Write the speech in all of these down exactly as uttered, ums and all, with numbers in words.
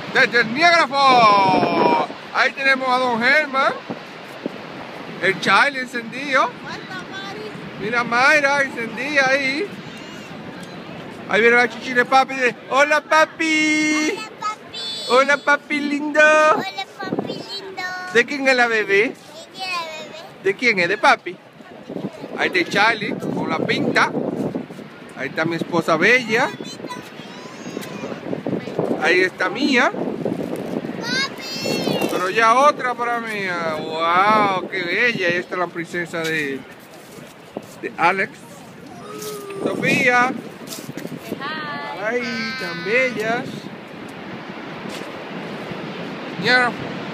desde el Niagara Falls. Ahí tenemos a Don Germán, el Charlie encendido. Mira Mayra, encendida ahí. Ahí viene la chichi de papi. De, hola papi. Hola papi. Hola papi lindo. Hola papi lindo. ¿De quién es la bebé? ¿De quién es bebé? ¿De quién es? ¿De papi? Ahí está Charlie con la pinta. Ahí está mi esposa bella. Ahí está Mía. Papi. Pero ya otra para mí. ¡Wow! ¡Qué bella! Ahí está la princesa de, de Alex. Sofía. ¡Ay, tan bellas! Ya.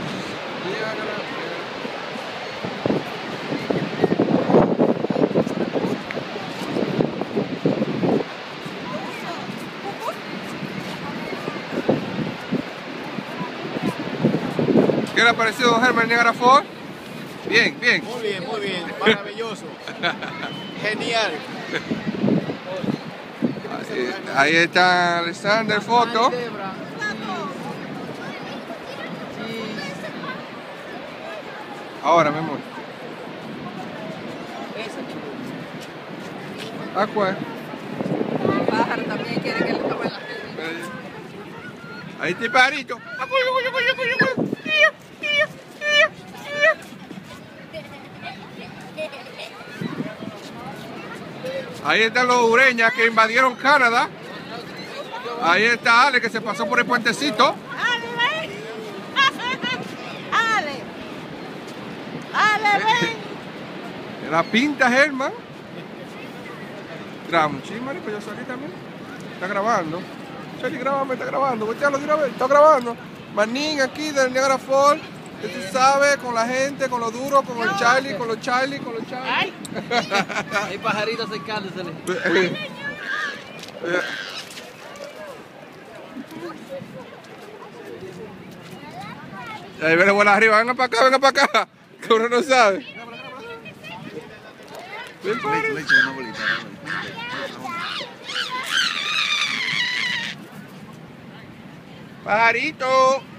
¿Qué le ha parecido, don Germán, Niagara Falls? Bien, bien. Muy bien, muy bien. Maravilloso. Genial. Ahí, ahí está Alexander, foto. Ahora, mi amor. ¿A cuál? El pájaro también quiere que le tomen la Ahí está el pajarito. Ahí están los ureñas que invadieron Canadá. Ahí está Ale que se pasó por el puentecito. ¡Ale, ven! ¡Ale! ¡Ale, ven! La pinta Germán. Grabamos, sí, marico, yo salí también. Está grabando. Charlie, grabame, está grabando. Voltealo de una vez, está grabando. Manín aquí del Niagara Falls. Que tú sabes, con la gente, con lo duro, con el Charlie, con los Charlie, con los Charlie. Hay pajaritos acercándosele. Ahí viene bola arriba, venga para acá, venga para acá. Que uno no sabe. Ven, padre. Pajarito.